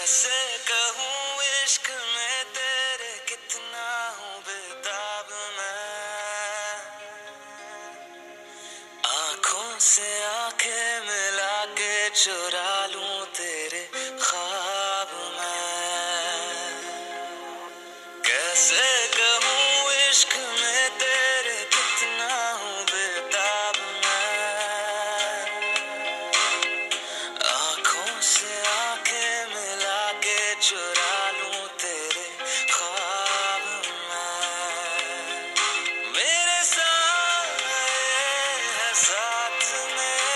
कैसे कहूँ इश्क में तेरे कितना हूँ बेताब मैं। आँखों से आंखें मिला के चुरा लूं तेरे ख्वाब मैं। कैसे कहूँ इश्क में तेरे कितना हूँ बेताब मैं। आँखों से आंखें मिला के चुरा लूं तेरे ख्वाब मैं। मेरे साए है साथ में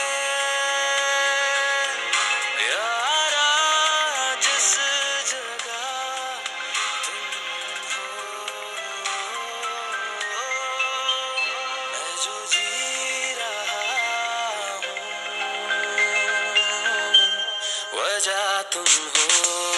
यारा, जिस जगह तुम हो, मैं जो जी रहा हूँ वजह तुम हो।